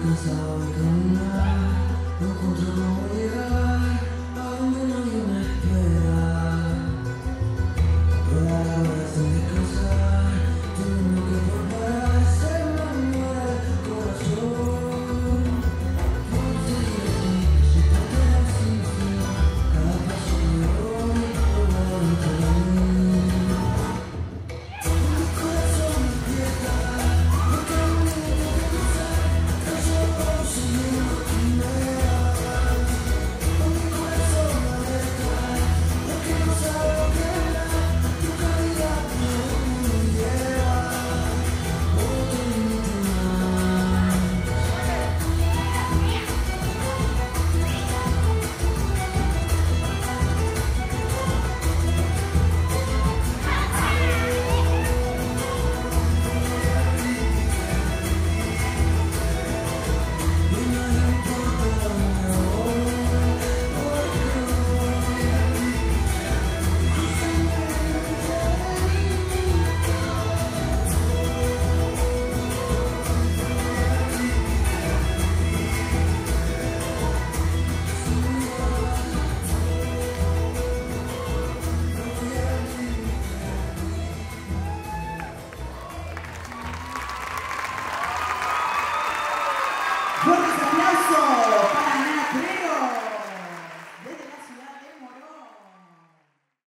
cansado de caminar, no encuentro cómo llegar a donde nadie me espera. Pero ahora sin descansar, tengo que volver, se me muere el corazón. Por seguir así, si te quedas sin fin, cada paso que doy lo voy a entender. Mi corazón me aprieta, no tengo miedo de pensar, tan solo siguiendo tu idea. Mi corazón me alerta, porque no sabe lo que era, tu caridad no es mi idea. Otro límite más. No me importa dónde voy, porque ¡Fuertes aplausos!